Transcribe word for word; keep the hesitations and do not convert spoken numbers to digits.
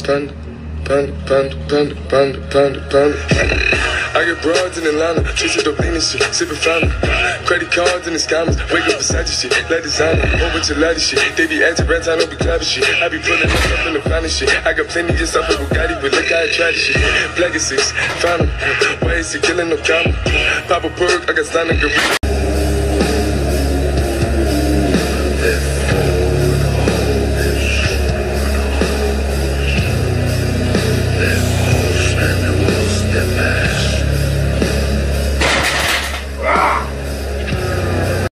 panda, panda, panda, panda, panda, panda, panda. I get broads in Atlanta, chasing dope lean and shit, sipping fountain. Credit cards and the scammers, wake up beside your shit, let designer, whole bunch of lady shit. They be anti-rent, I don't be clapping shit. I be pulling up stuff in the finest shit. I got plenty just off of Bugatti, but look how I tried this shit. Black is six, found him, why is he killing no comma? Pop a perk, I got stunning.